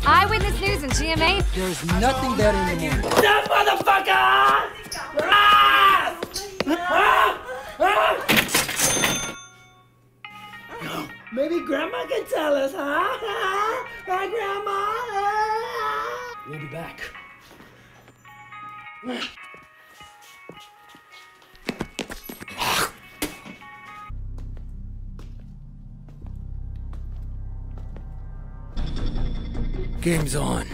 Eyewitness News and GMA. There's nothing better in the morning. That motherfucker! Ah! Ah! Ah! Maybe Grandma can tell us, huh? Hi, Grandma. We'll be back. Game's on.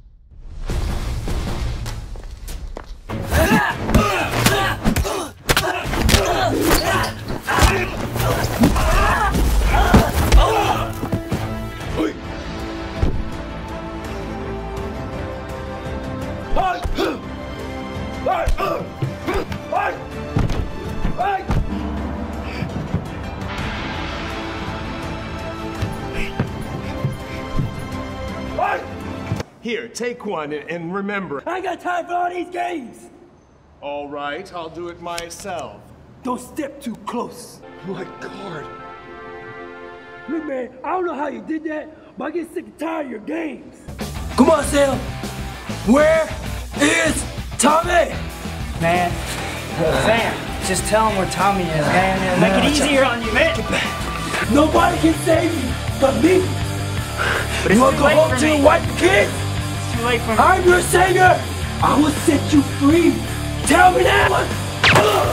Here, take one and remember. I ain't got time for all these games. All right, I'll do it myself. Don't step too close. My God. Look, man, I don't know how you did that, but I get sick and tired of your games. Come on, Sam. Where is Tommy? Man, Sam, just tell him where Tommy is, man. Make it easier on you, man. Nobody can save you but me. But You want to go home to your wife and kids? It's too late for me. I'm your savior. I will set you free. Tell me that one.